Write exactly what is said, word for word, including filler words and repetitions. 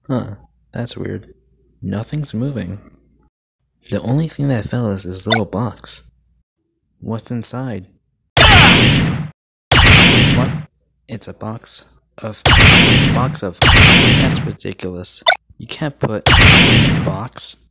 Huh, that's weird. Nothing's moving. The only thing that fell is this little box. What's inside? What? It's a box of... A box of... That's ridiculous. You can't put in a box